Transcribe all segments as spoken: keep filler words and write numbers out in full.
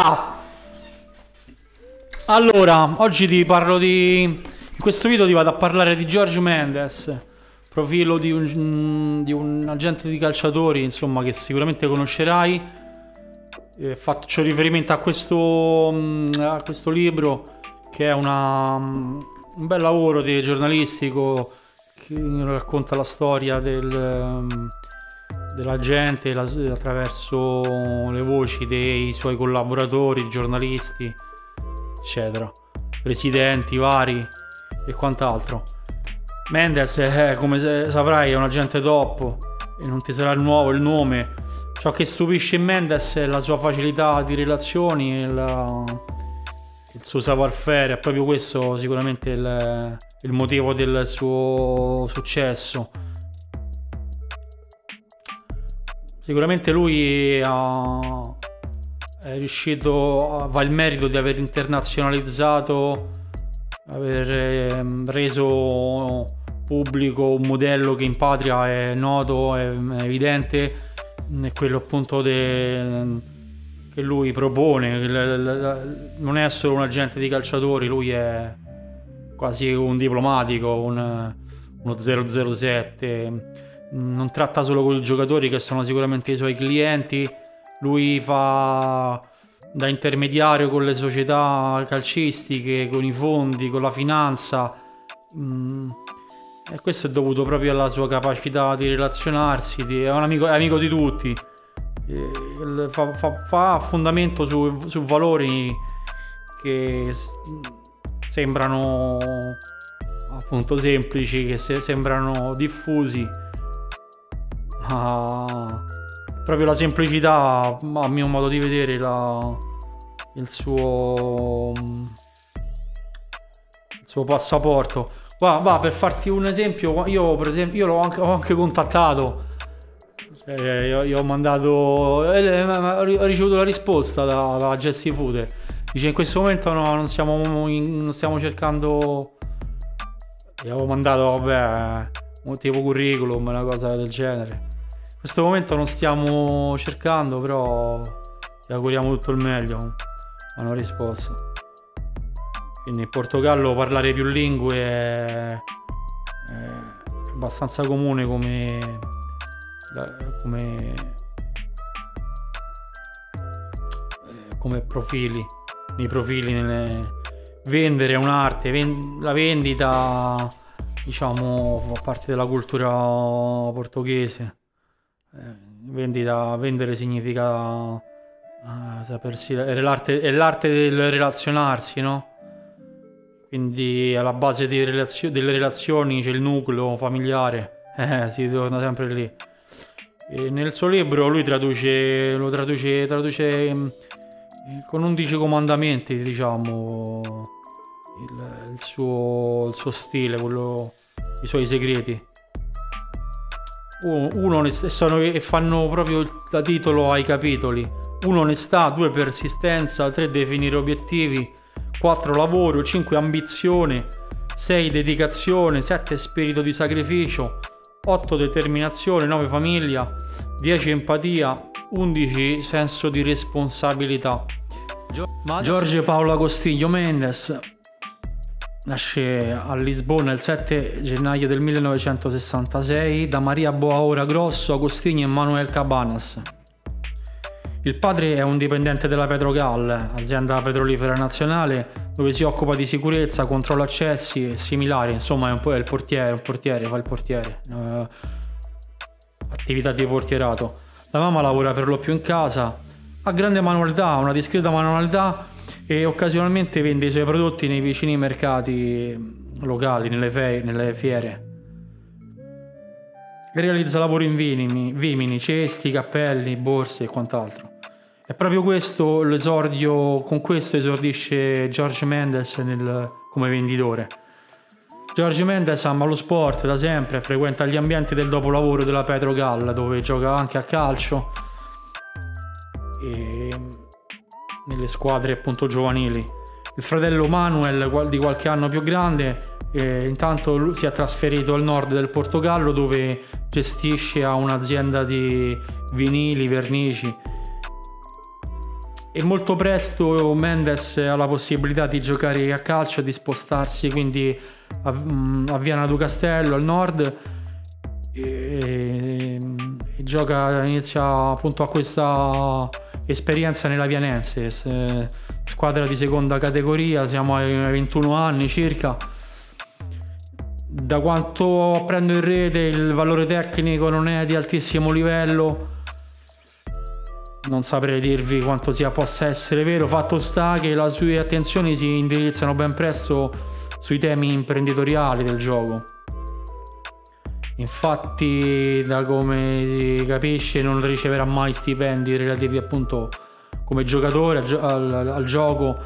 Ciao! Allora, oggi ti parlo di... In questo video ti vado a parlare di Jorge Mendes, profilo di un, di un agente di calciatori, insomma, che sicuramente conoscerai. Eh, faccio riferimento a questo, a questo libro, che è una, un bel lavoro di giornalistico che racconta la storia del... della gente la, attraverso le voci dei suoi collaboratori, giornalisti, eccetera, presidenti vari e quant'altro. Mendes, eh, come saprai, è un agente top e non ti sarà nuovo il nome. Ciò che stupisce in Mendes è la sua facilità di relazioni e la, il suo savoir-faire. È proprio questo sicuramente il, il motivo del suo successo. Sicuramente lui ha, è riuscito, ha il merito di aver internazionalizzato, aver ehm, reso pubblico un modello che in patria è noto, è, è evidente, è quello appunto de, che lui propone. Non è solo un agente di calciatori, lui è quasi un diplomatico, un, uno zero zero sette. Non tratta solo con i giocatori, che sono sicuramente i suoi clienti, lui fa da intermediario con le società calcistiche, con i fondi, con la finanza, mm, e questo è dovuto proprio alla sua capacità di relazionarsi, di, è un amico, è amico di tutti, e fa, fa, fa fondamento su, su valori che sembrano appunto semplici, che se, sembrano diffusi. Ah, proprio la semplicità, a mio modo di vedere, la, il suo il suo passaporto. Va, va, per farti un esempio, io per esempio io l'ho anche, ho anche contattato, eh, io, io ho mandato, eh, ho ricevuto la risposta da, da Jesse Fute. Dice: in questo momento no, non stiamo, in, non stiamo cercando. Gli avevo mandato, vabbè, un tipo curriculum, una cosa del genere. In questo momento non stiamo cercando, però ti auguriamo tutto il meglio. Hanno risposto. Quindi in Portogallo parlare più lingue è, è abbastanza comune come, come, come profili. Nei profili, nelle... vendere è un'arte, ven... la vendita, diciamo, fa parte della cultura portoghese. Vendita, vendere significa uh, sapersi, è l'arte, è l'arte del relazionarsi, no? Quindi alla base delle, relazio, delle relazioni c'è il nucleo familiare, eh, si torna sempre lì. E nel suo libro lui traduce, lo traduce, traduce eh, con undici comandamenti, diciamo, il, il, suo, il suo stile, quello, i suoi segreti. Uno, e sono, e fanno proprio da titolo ai capitoli: uno, onestà; due, persistenza; tre, definire obiettivi; quattro, lavoro; cinque, ambizione; sei, dedicazione; sette, spirito di sacrificio; otto, determinazione; nove, famiglia; dieci, empatia; undici, senso di responsabilità. Jorge Paulo Agostinho Mendes nasce a Lisbona il sette gennaio del millenovecentosessantasei da Maria Boaora Grosso, Agostinho e Manuel Cabanas. Il padre è un dipendente della Petrogal, azienda petrolifera nazionale, dove si occupa di sicurezza, controllo accessi e similari. Insomma, è un po' il portiere, un portiere, fa il portiere, eh, attività di portierato. La mamma lavora per lo più in casa, ha grande manualità, una discreta manualità, e occasionalmente vende i suoi prodotti nei vicini mercati locali, nelle, fe nelle fiere. Realizza lavori in vimini, vimini, cesti, cappelli, borse e quant'altro. È proprio questo l'esordio, con questo esordisce Jorge Mendes nel, come venditore. Jorge Mendes ama lo sport da sempre, frequenta gli ambienti del dopolavoro della Petrogal, dove gioca anche a calcio e nelle squadre appunto giovanili. Il fratello Manuel, di qualche anno più grande, eh, intanto lui si è trasferito al nord del Portogallo, dove gestisce un'azienda di vinili, vernici. e molto presto Mendes ha la possibilità di giocare a calcio e di spostarsi quindi a, a Viana do Castello al nord e, e, e gioca, inizia appunto a questa esperienza nella Vianense, squadra di seconda categoria, siamo ai ventuno anni circa. Da quanto prendo in rete il valore tecnico non è di altissimo livello, non saprei dirvi quanto sia possa essere vero, fatto sta che le sue attenzioni si indirizzano ben presto sui temi imprenditoriali del gioco. Infatti, da come si capisce, non riceverà mai stipendi relativi appunto come giocatore al, al, al gioco,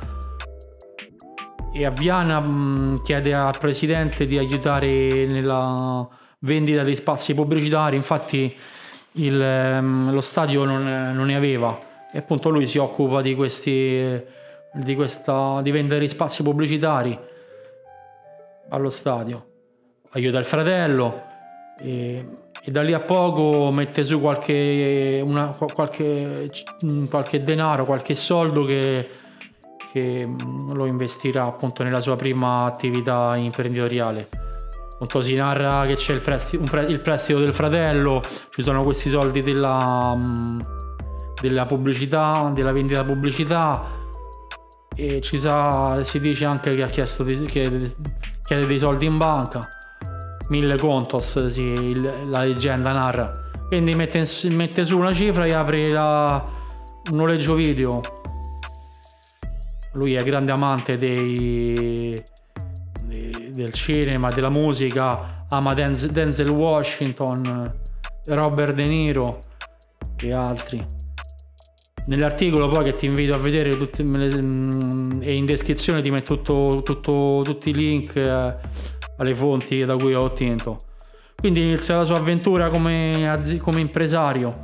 e a Viana mh, chiede al presidente di aiutare nella vendita dei spazi pubblicitari. Infatti il, um, lo stadio non, non ne aveva e appunto lui si occupa di questi di questa di vendere gli spazi pubblicitari allo stadio, aiuta il fratello e, e da lì a poco mette su qualche, una, qualche, qualche denaro, qualche soldo che, che lo investirà appunto nella sua prima attività imprenditoriale. Appunto si narra che c'è il prestito, un pre, il prestito del fratello, ci sono questi soldi della, della pubblicità, della vendita pubblicità, e ci sa, si dice anche che ha chiesto di, chiede, chiede dei soldi in banca, mille contos, sì, il, la leggenda narra. Quindi mette, mette su una cifra e apre la, un noleggio video. Lui è grande amante dei, dei, del cinema, della musica, ama Denzel, Denzel Washington, Robert De Niro e altri. Nell'articolo poi, che ti invito a vedere tutti, e in descrizione ti metto tutto, tutto, tutti i link eh, alle fonti da cui ho ottenuto. Quindi inizia la sua avventura come, come impresario.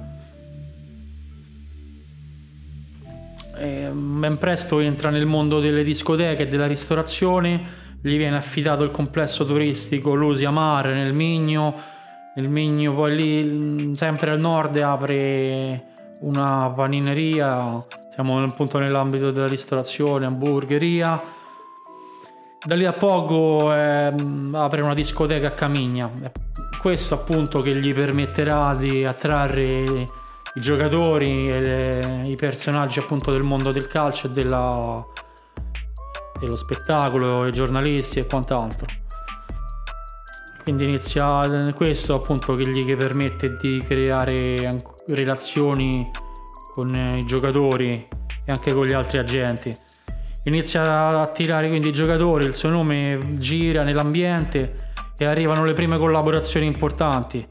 E ben presto entra nel mondo delle discoteche e della ristorazione, gli viene affidato il complesso turistico Lucia Mare nel Minho. Nel Minho poi lì, sempre al nord, apre una panineria, siamo appunto nell'ambito della ristorazione, hamburgeria. Da lì a poco eh, apre una discoteca a Camigna. Questo appunto che gli permetterà di attrarre i giocatori e le, i personaggi appunto del mondo del calcio e della, dello spettacolo, i giornalisti e quant'altro. Quindi inizia questo appunto che gli permette di creare relazioni con i giocatori e anche con gli altri agenti. Inizia ad attirare quindi i giocatori, il suo nome gira nell'ambiente e arrivano le prime collaborazioni importanti.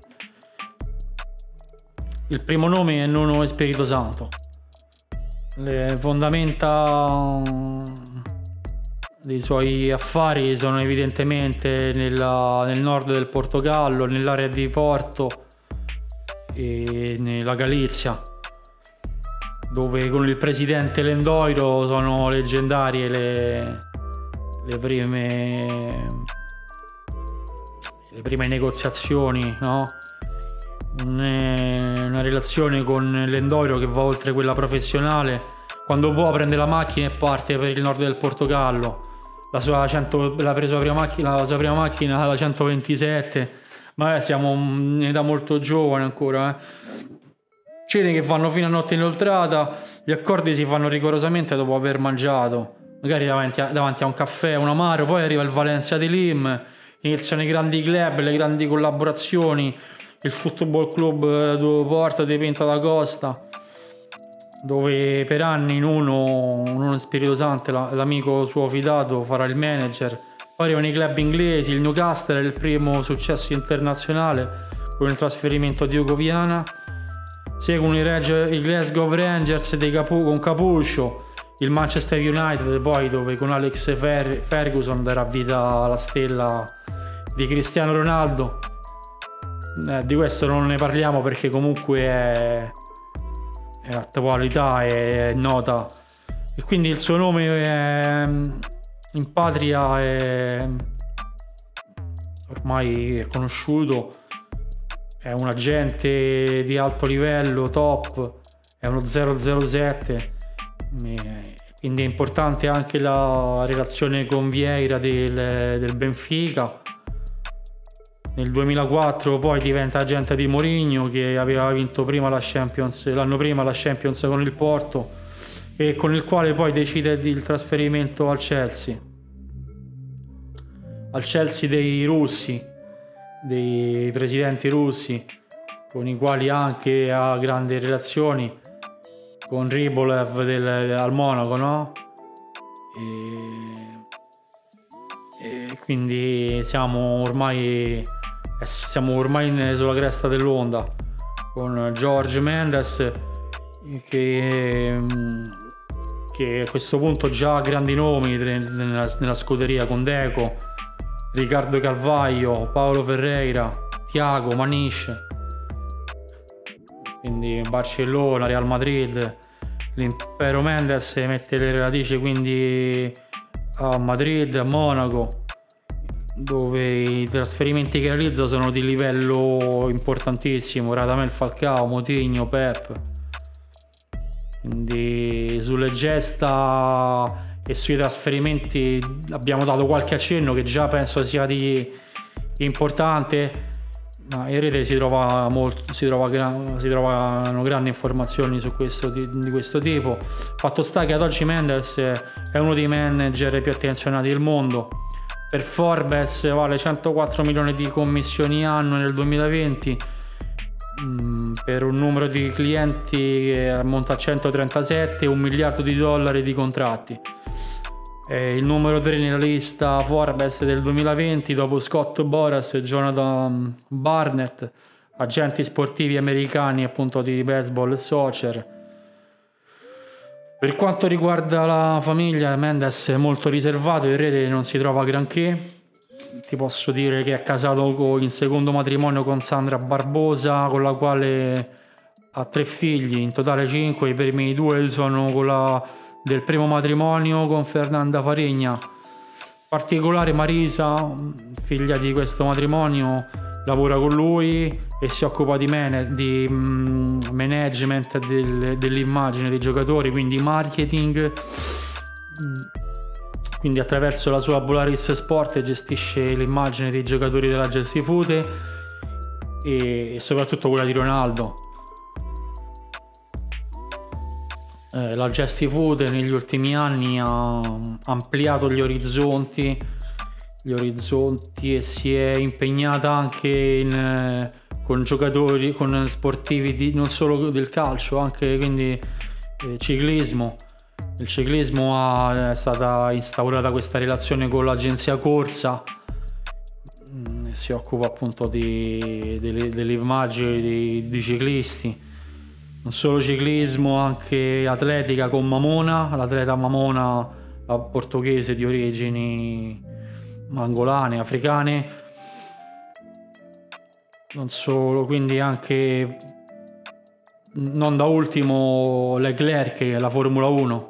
Il primo nome è Nuno Espirito Santo. Le fondamenta dei suoi affari sono evidentemente nella, nel nord del Portogallo, nell'area di Porto e nella Galizia, dove con il presidente Lendoiro sono leggendarie le, le prime le prime negoziazioni, no? Una relazione con Lendoiro che va oltre quella professionale. Quando può prende la macchina e parte per il nord del Portogallo. La sua, cento, la presa prima macchina, la sua prima macchina, la centoventisette, ma siamo in età molto giovane ancora, eh. Cene che vanno fino a notte inoltrata, gli accordi si fanno rigorosamente dopo aver mangiato, magari davanti a, davanti a un caffè, un amaro. Poi arriva il Valencia di Lim, iniziano i grandi club, le grandi collaborazioni, il Football Club do Porto di Pinta da Costa, dove per anni Nuno, Nuno Spirito Santo, l'amico suo fidato, farà il manager. Poi arrivano i club inglesi, il Newcastle è il primo successo internazionale con il trasferimento di Hugo Viana. Seguono i, Reg- i Glasgow Rangers dei Capu- con Capuscio, il Manchester United poi, dove con Alex Fer- Ferguson darà vita alla stella di Cristiano Ronaldo. Eh, di questo non ne parliamo perché comunque è, è attualità, è nota, e quindi il suo nome è, in patria è ormai è conosciuto. È un agente di alto livello, top, è uno zero zero sette, E quindi è importante anche la relazione con Vieira del, del Benfica. Nel duemilaquattro poi diventa agente di Mourinho, che aveva vinto prima la Champions, l'anno prima la Champions con il Porto, e con il quale poi decide il trasferimento al Chelsea. Al Chelsea dei russi, dei presidenti russi, con i quali anche ha grandi relazioni, con Rybolovlev del, al Monaco, no? E, e quindi siamo ormai siamo ormai sulla cresta dell'onda, con Jorge Mendes che, che a questo punto già ha grandi nomi nella, nella scuderia, con Deco, Ricardo Carvalho, Paolo Ferreira, Thiago, Maniche. Quindi Barcellona, Real Madrid, l'impero Mendes mette le radici quindi a Madrid, a Monaco, dove i trasferimenti che realizza sono di livello importantissimo: Radamel Falcao, Moutinho, Pep. Quindi sulle gesta e sui trasferimenti abbiamo dato qualche accenno che già penso sia di importante. Ma in rete si trova molto, si, trova gran, si trovano grandi informazioni su questo, di, di questo tipo. Fatto sta che ad oggi Mendes è uno dei manager più attenzionati del mondo. Per Forbes vale centoquattro milioni di commissioni annue nel duemilaventi, mh, per un numero di clienti che ammonta a centotrentasette e un miliardo di dollari di contratti. È il numero tre nella lista Forbes del duemilaventi, dopo Scott Boras e Jonathan Barnett, agenti sportivi americani appunto di baseball e soccer. Per quanto riguarda la famiglia, Mendes è molto riservato, in rete non si trova granché. Ti posso dire che è casato in secondo matrimonio con Sandra Barbosa, con la quale ha tre figli, in totale cinque. I primi due sono con la del primo matrimonio con Fernanda Farigna. Particolare Marisa, figlia di questo matrimonio, lavora con lui e si occupa di, man- di mm, management del, dell'immagine dei giocatori, quindi marketing. Quindi attraverso la sua Polaris Sport gestisce l'immagine dei giocatori della Gestifute e soprattutto quella di Ronaldo. Eh, la Gestifute negli ultimi anni ha ampliato gli orizzonti, gli orizzonti e si è impegnata anche in, eh, con giocatori, con sportivi di, non solo del calcio, anche quindi eh, ciclismo. Il ciclismo ha, è stata instaurata questa relazione con l'agenzia Corsa, mh, si occupa appunto di, delle, delle immagini di, di ciclisti. Non solo ciclismo, anche atletica con Mamona, l'atleta Mamona, la portoghese di origini angolane, africane. Non solo, quindi anche, non da ultimo, Leclerc, che è la Formula uno.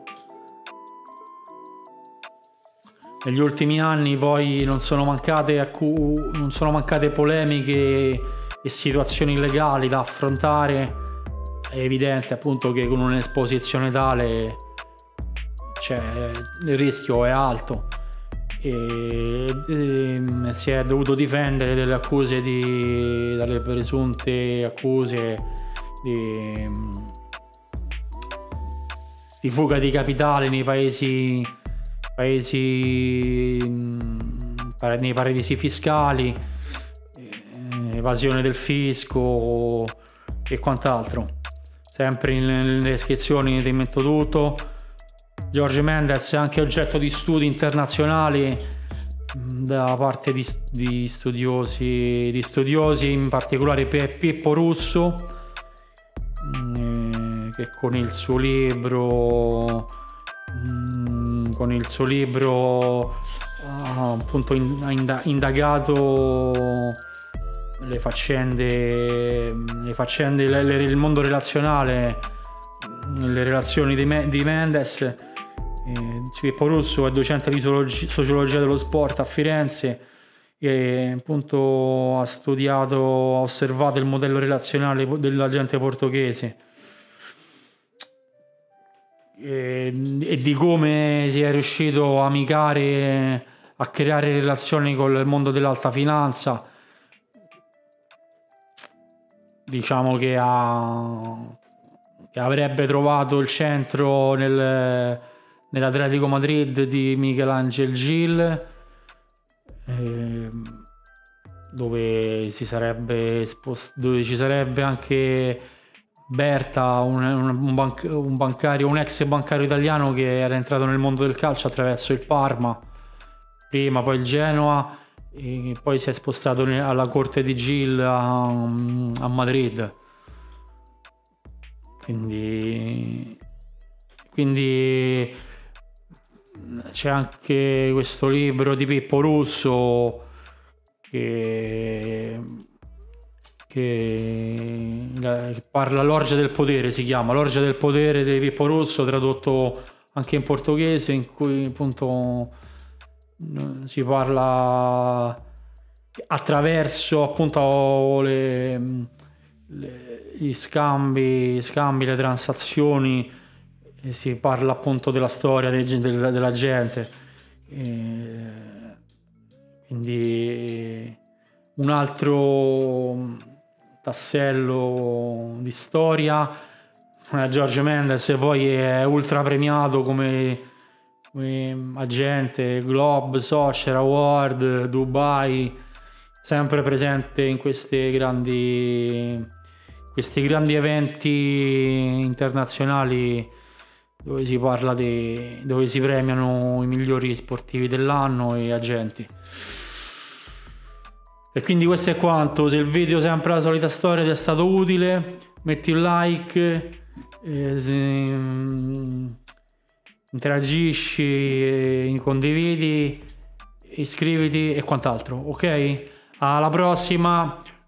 Negli ultimi anni poi non sono mancate, accu- non sono mancate polemiche e situazioni illegali da affrontare. È evidente appunto che con un'esposizione tale, cioè, il rischio è alto e, e si è dovuto difendere dalle accuse di, dalle presunte accuse di, di fuga di capitale nei paesi paesi nei paradisi fiscali, evasione del fisco e quant'altro. Sempre nelle descrizioni ti metto tutto. Jorge Mendes è anche oggetto di studi internazionali da parte di, di studiosi, di studiosi, in particolare Pippo Russo, eh, che con il suo libro, mh, con il suo libro ha appunto in, indagato le faccende, le faccende le, le, il mondo relazionale, le relazioni di, Me, di Mendes. eh, Pippo Russo è docente di sociologia dello sport a Firenze e appunto ha studiato, ha osservato il modello relazionale dell'agente portoghese. e, e di come si è riuscito a amicare, a creare relazioni con il mondo dell'alta finanza. Diciamo che, ha, che avrebbe trovato il centro nel, nell'Atletico Madrid di Michelangelo Gil, eh, dove, si sarebbe spost- dove ci sarebbe anche Berta, un, un, un, banc- un bancario, un ex bancario italiano che era entrato nel mondo del calcio attraverso il Parma, prima poi il Genoa, e poi si è spostato alla corte di Gil a, a Madrid. Quindi, quindi c'è anche questo libro di Pippo Russo che, che, che parla, L'orgia del potere si chiama, L'orgia del potere di Pippo Russo, tradotto anche in portoghese, in cui appunto si parla attraverso appunto le, le, gli scambi, scambi, le transazioni, e si parla appunto della storia de, de, della gente. E quindi un altro tassello di storia. George Mendes poi è ultra premiato come agente Globe, Socher Award, Dubai, sempre presente in queste grandi questi grandi eventi internazionali dove si parla di, dove si premiano i migliori sportivi dell'anno e agenti. E quindi questo è quanto. Se il video, sempre la solita storia, ti è stato utile, metti un like, eh, se, interagisci, condividi, iscriviti e quant'altro, ok? Alla prossima,